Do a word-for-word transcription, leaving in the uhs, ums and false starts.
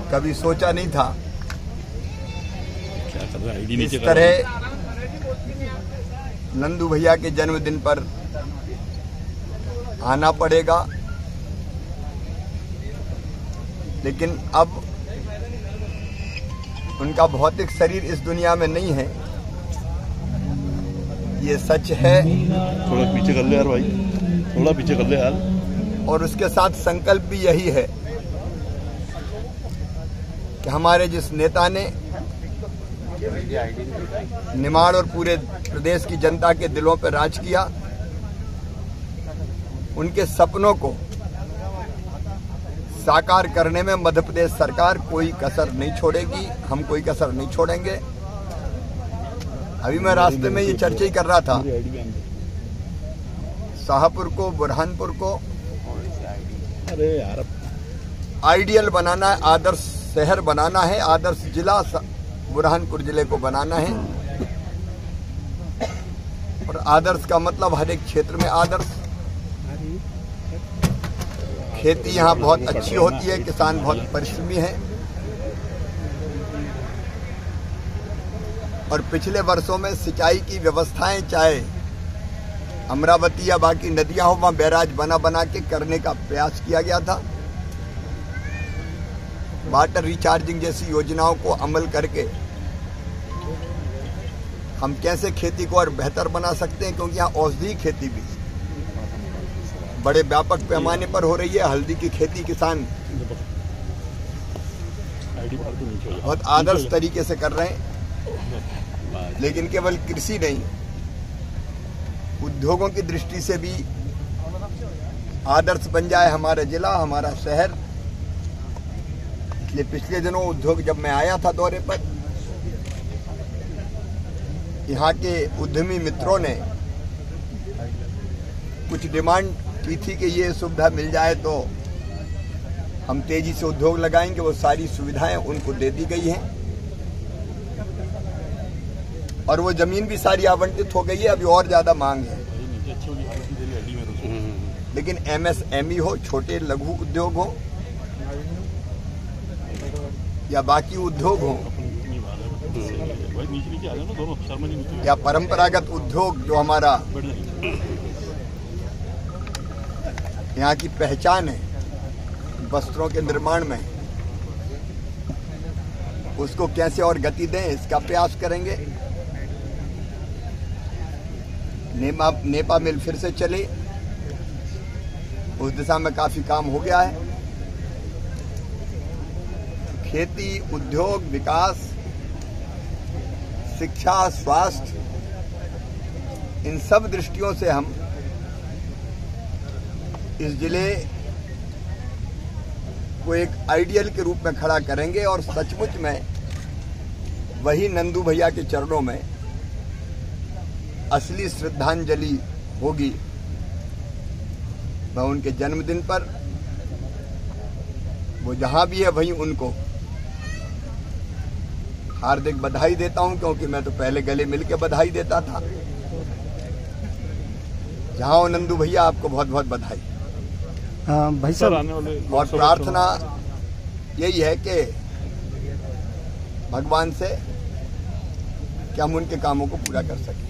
कभी सोचा नहीं था इस तरह नंदू भैया के जन्मदिन पर आना पड़ेगा, लेकिन अब उनका भौतिक शरीर इस दुनिया में नहीं है, ये सच है। थोड़ा पीछे कर ले यार भाई, थोड़ा पीछे कर ले यार। और उसके साथ संकल्प भी यही है कि हमारे जिस नेता ने निमाड़ और पूरे प्रदेश की जनता के दिलों पर राज किया, उनके सपनों को साकार करने में मध्य प्रदेश सरकार कोई कसर नहीं छोड़ेगी, हम कोई कसर नहीं छोड़ेंगे। अभी मैं रास्ते में ये चर्चा ही कर रहा था, शाहपुर को, बुरहानपुर को अरे यार आइडियल बनाना है, आदर्श शहर बनाना है, आदर्श जिला बुरहानपुर जिले को बनाना है। और आदर्श का मतलब हर एक क्षेत्र में आदर्श। खेती यहाँ बहुत अच्छी होती है, किसान बहुत परिश्रमी है, और पिछले वर्षों में सिंचाई की व्यवस्थाएं चाहे अमरावती या बाकी नदियां हो, वहां बैराज बना बना के करने का प्रयास किया गया था। वाटर रिचार्जिंग जैसी योजनाओं को अमल करके हम कैसे खेती को और बेहतर बना सकते हैं, क्योंकि यहाँ औषधि खेती भी बड़े व्यापक पैमाने पर हो रही है। हल्दी की खेती किसान बहुत आदर्श तरीके से कर रहे हैं, लेकिन केवल कृषि नहीं, उद्योगों की दृष्टि से भी आदर्श बन जाए हमारा जिला, हमारा शहर। इसलिए पिछले दिनों उद्योग जब मैं आया था दौरे पर, यहाँ के उद्यमी मित्रों ने कुछ डिमांड की थी कि ये सुविधा मिल जाए तो हम तेजी से उद्योग लगाएंगे। वो सारी सुविधाएं उनको दे दी गई हैं और वो जमीन भी सारी आवंटित हो गई है। अभी और ज्यादा मांग है, लेकिन एमएसएमई हो, छोटे लघु उद्योग हो या बाकी उद्योग हो या परंपरागत उद्योग जो हमारा यहाँ की पहचान है वस्त्रों के निर्माण में, उसको कैसे और गति दें, इसका प्रयास करेंगे। नेपा नेपा मिल फिर से चले, उस दिशा में काफी काम हो गया है। खेती, उद्योग, विकास, शिक्षा, स्वास्थ्य, इन सब दृष्टियों से हम इस जिले को एक आइडियल के रूप में खड़ा करेंगे और सचमुच में वही नंदू भैया के चरणों में असली श्रद्धांजलि होगी। मैं उनके जन्मदिन पर, वो जहां भी है वहीं उनको हार्दिक बधाई देता हूं, क्योंकि मैं तो पहले गले मिलके बधाई देता था। जहां हो नंदू भैया, आपको बहुत बहुत बधाई। हाँ भाई साहब, और प्रार्थना यही है कि भगवान से कि हम उनके कामों को पूरा कर सकें।